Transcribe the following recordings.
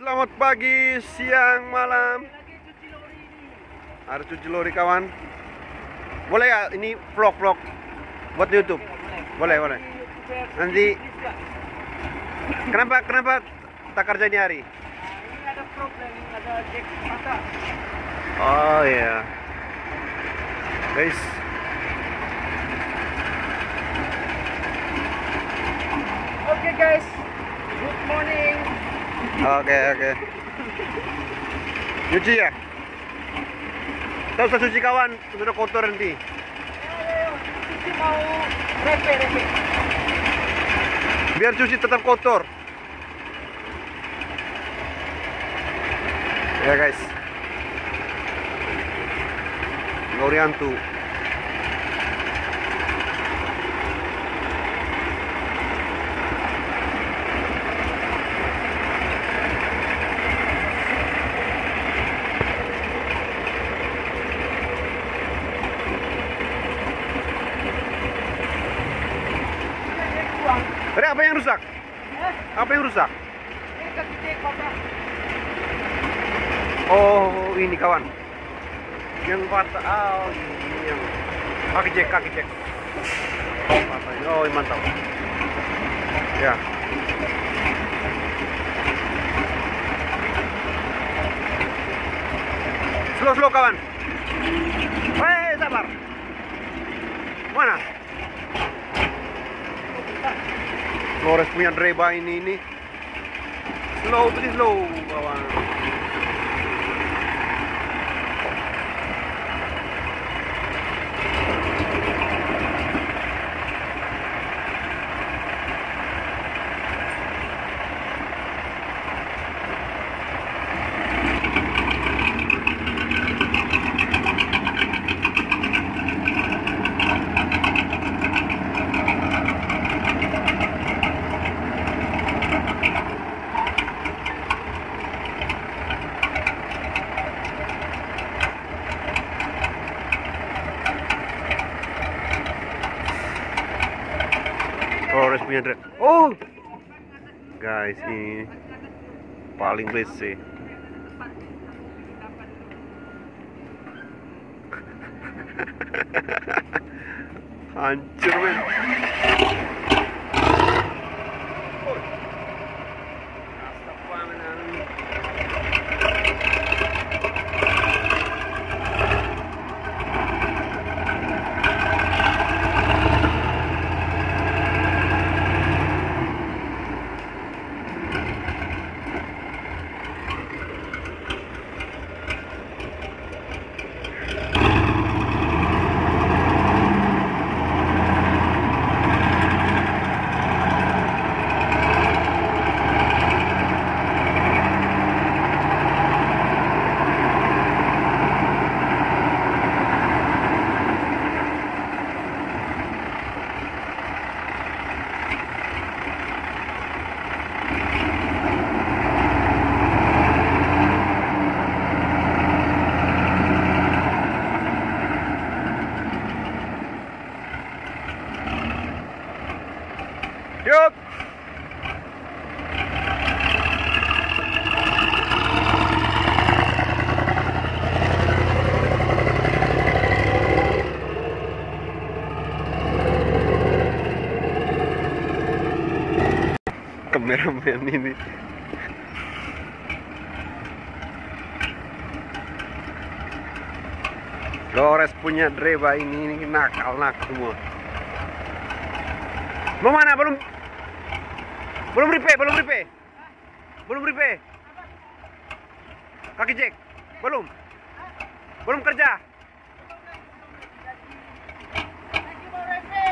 Selamat pagi, siang, malam. Harus cuci lori kawan. Boleh ya ini vlog buat YouTube? Boleh. Nanti kenapa tak kerja ini hari? Ini ada problem, ada jack mata. Oh iya. Guys. Oke guys, good morning. Oke. Cuci ya? Tak usah cuci kawan, sudah kotor nanti. Ayo, cuci mau repe. Biar cuci tetap kotor. Ya guys. Loriantu. Tadi apa yang rusak? Apa yang rusak? Ini kaki jack patah. Oh, ini kawan. Yang patah. Oh, ini yang kaki jack. Patah. Oh, mantap. Ya. Slow kawan. Hei, sabar. Mana? Flores punya dreba ini. Slow kawan. Flores punya dreba. Oh, guys, ini paling besi. Hancur men. Yuk. Kameramen ini. Flores punya dreba ini nakal semua. Mau mana? Belum repair. Kaki jack. Belum kerja. Lagi mau repe.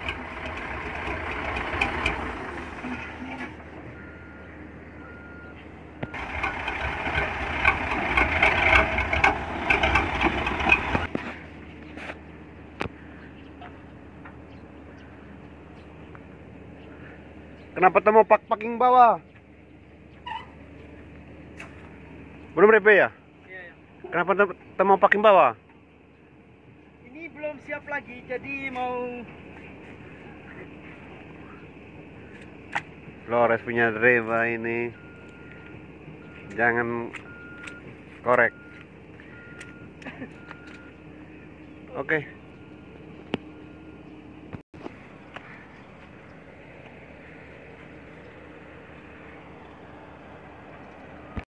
Kenapa temu parking bawah? Belum repair ya? Iya. Kenapa temu parking bawah? Ini belum siap lagi, jadi mau Flores punya dreba ini. jangan korek. Oke.